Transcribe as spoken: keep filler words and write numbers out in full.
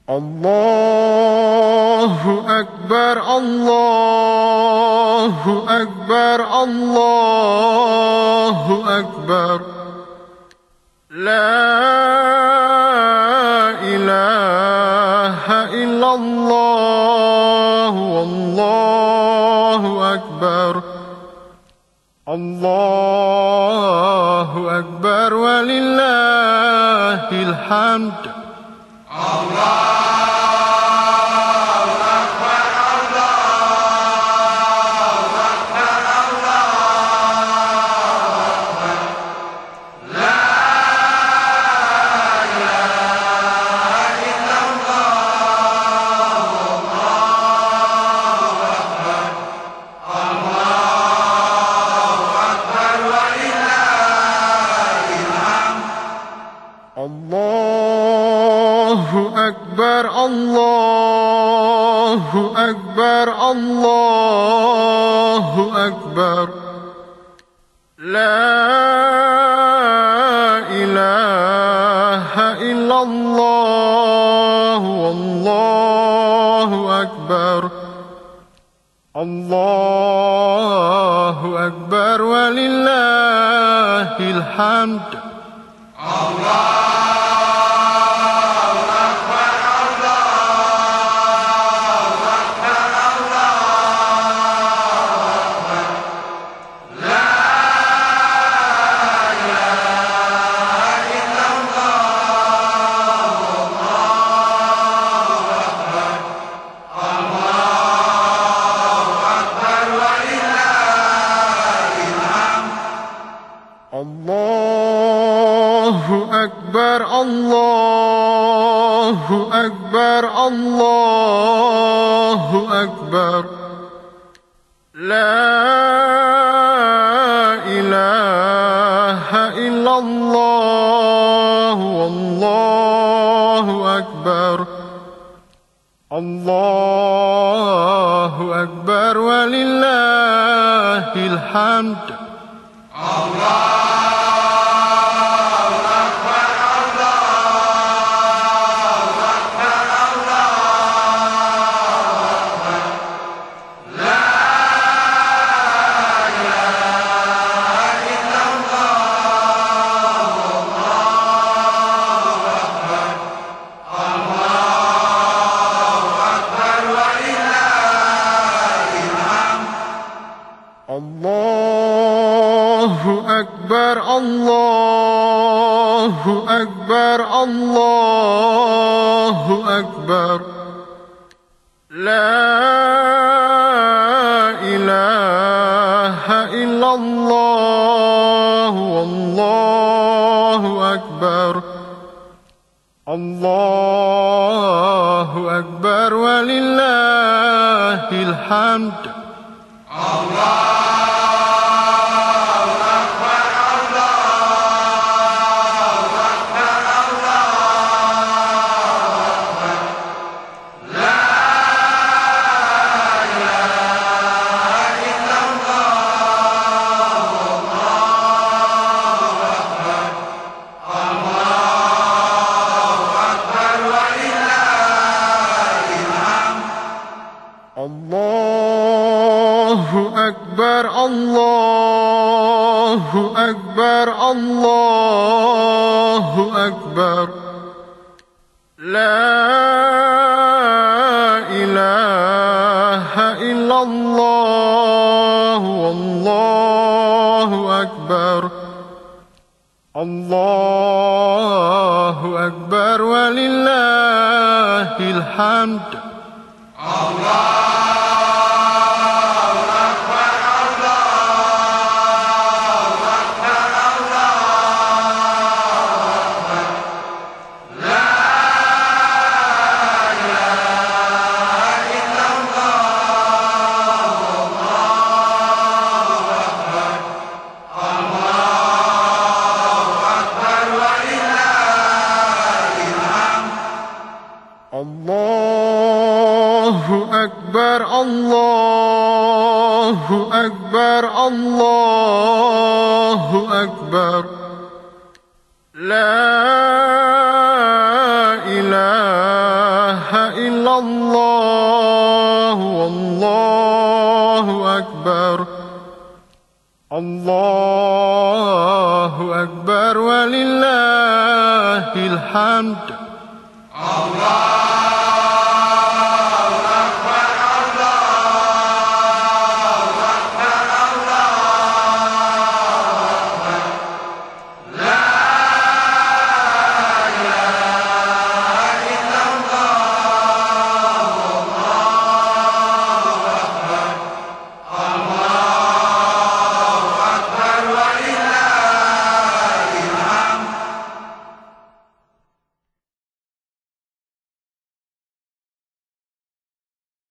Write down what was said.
Allahu Akbar, Allahu Akbar, Allahu Akbar. La ilaha illallah, wallahu akbar. Allahu Akbar walillahil hamd. Allahu Akbar, Allahu Akbar, Allahu Akbar. La ilaha illallah, wallahu akbar. Allahu Akbar walillahil hamd. Allahu Akbar, Allahu Akbar, Allahu Akbar. La ilaha illallah, wallahu akbar. Allahu Akbar walillahil hamd. Allahu Akbar, Allahu Akbar, Allahu Akbar. La ilaha illallah, wallahu akbar. Allahu Akbar walillahil hamd. Allahu Akbar, Allahu Akbar, Allahu Akbar. La ilaha illallah, wallahu akbar. Allahu Akbar walillahil hamd. Allahu Akbar, Allahu Akbar, Allahu Akbar. La ilaha الله أكبر ولله الحمد. الله